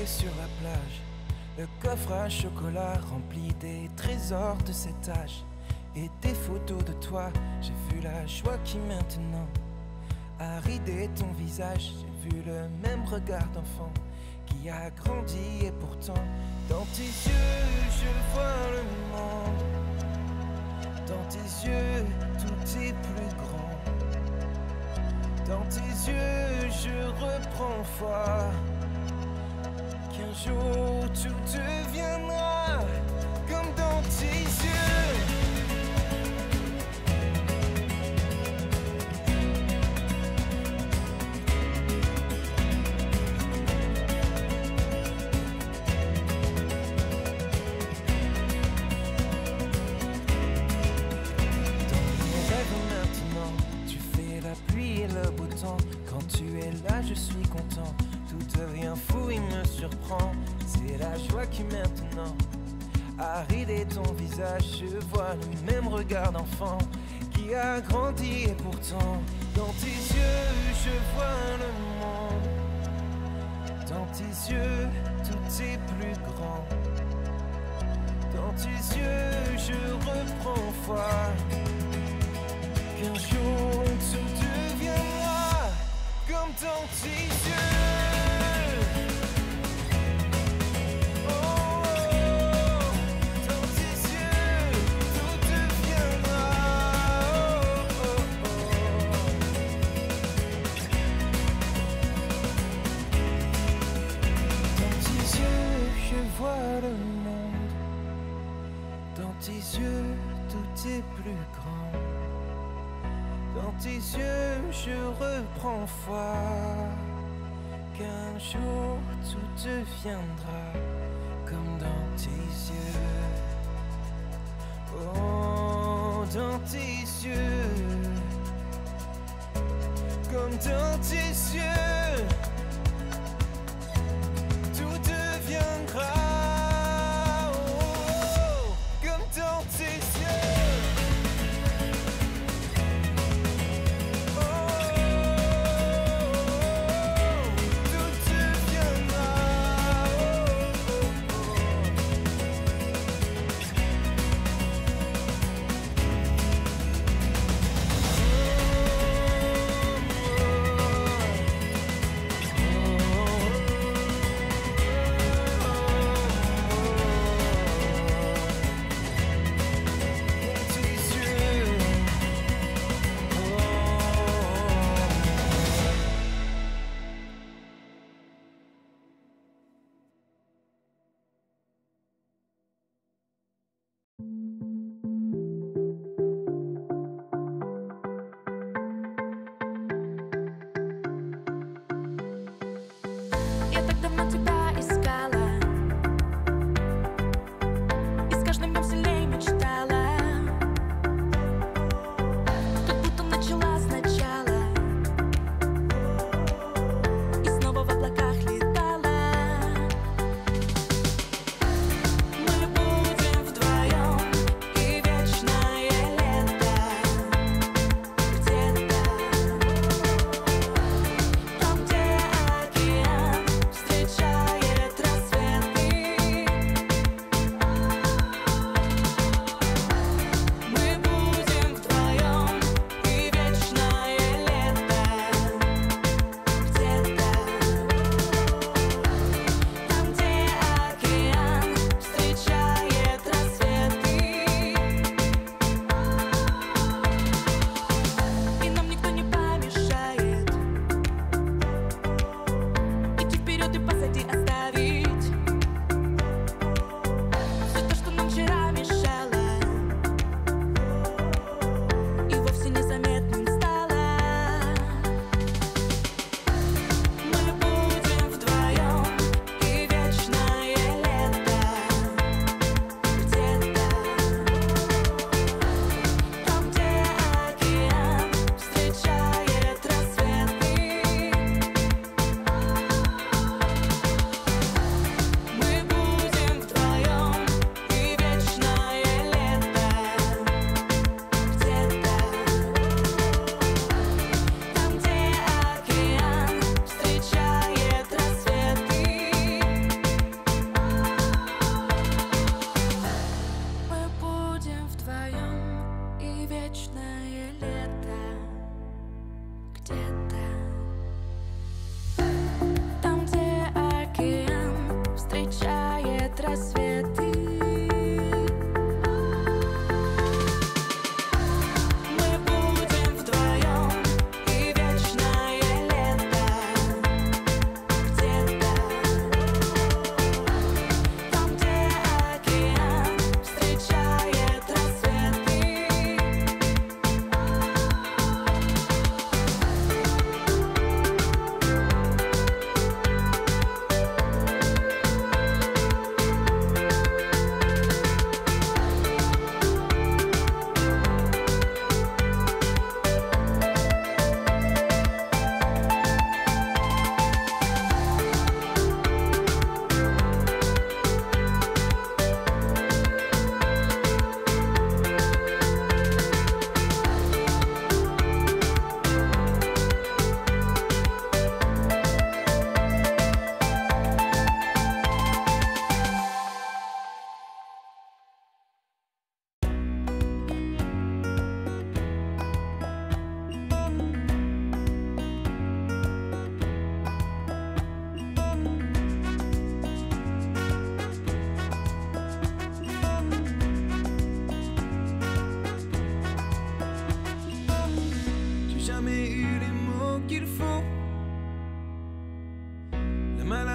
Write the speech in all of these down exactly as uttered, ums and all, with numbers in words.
sur la plage, le coffre à chocolat rempli des trésors de cet âge. Et des photos de toi, j'ai vu la joie qui maintenant a ridé ton visage. J'ai vu le même regard d'enfant qui a grandi et pourtant dans tes yeux je vois le monde. Dans tes yeux tout est plus grand. Dans tes yeux je reprends foi qu'un jour tout deviendra comme dans tes yeux. Quand tu es là, je suis content. Tout devient fou, il me surprend. C'est la joie qui maintenant a ridé ton visage. Je vois le même regard d'enfant qui a grandi et pourtant dans tes yeux je vois le monde. Dans tes yeux tout est plus grand. Dans tes yeux je reprends foi qu'un jour tout deviendra comme dans tes yeux. Oh, oh, dans tes yeux, tout deviendra. Oh, oh, oh. Dans tes yeux, je vois le monde. Dans tes yeux, tout est plus grand. Dans tes yeux, je reprends foi qu'un jour tout deviendra comme dans tes yeux. Oh, dans tes yeux, comme dans tes yeux, tout deviendra. Oh, comme dans tes yeux.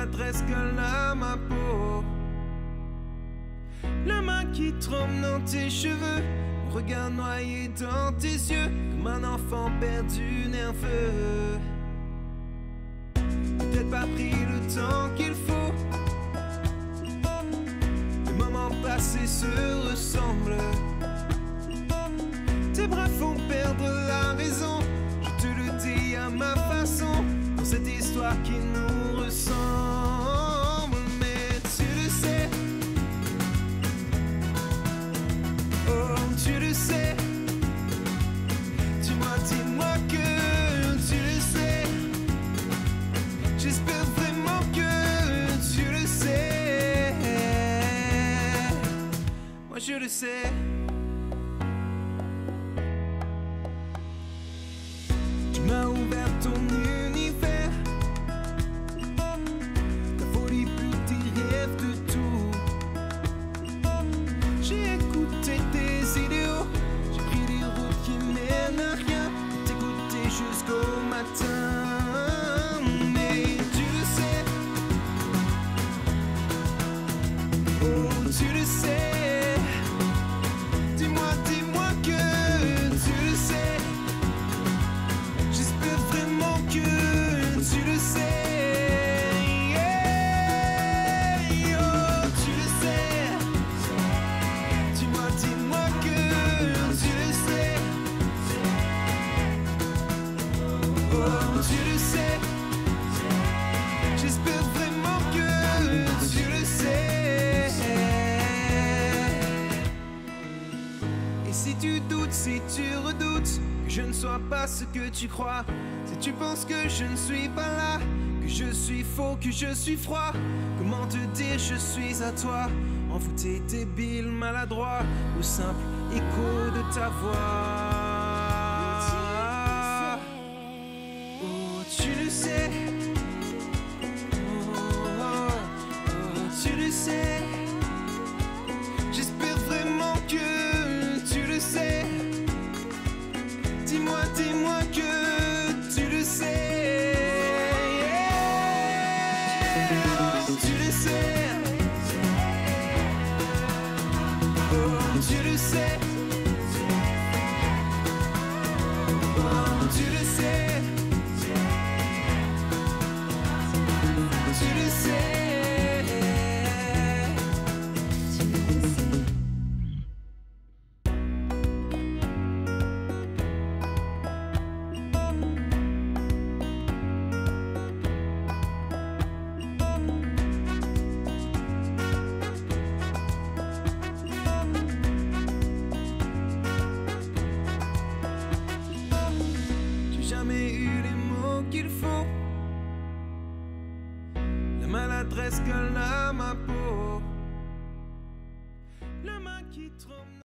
maladresse colle à ma peau. La main qui tremble dans tes cheveux, mon regard noyé dans tes yeux, comme un enfant perdu nerveux. Peut-être pas pris le temps qu'il faut, les moments passés se ressemblent. Tes bras font perdre la raison, je te le dis à ma façon, dans cette histoire qui nous ressemble. Mais tu le sais, oh tu le sais, dis-moi, dis-moi que tu le sais. J'espère vraiment que tu le sais. Moi je le sais. Tu m'as ouvert ton univers, ta folie plus tes rêves de tout. J'ai écouté tes idéaux, j'ai pris des routes qui mènent à rien, t'écouter jusqu'au matin. Mais tu le sais, oh tu le sais, dis-moi, dis-moi que tu le sais. J'espère vraiment que tu le sais. Yeah. Oh, tu le sais. Dis-moi, dis-moi que tu le sais. Oh, tu le sais. J'espère vraiment que tu le sais. Et si tu doutes, si tu redoutes que je ne sois pas ce que tu crois, si tu penses que je ne suis pas là, que je suis faux, que je suis froid, comment te dire je suis à toi, envoûté, débile, maladroit, au simple écho de ta voix. Oh tu le sais, oh, oh, oh, tu le sais. J'espère vraiment que tu le sais. Dis-moi, dis-moi que tu le sais. Yeah. Oh, tu le sais. Oh, tu le sais. Oh, tu le sais. Tu le sais. Jamais eu les mots qu'il faut, la maladresse colle à ma peau, la main qui tremble.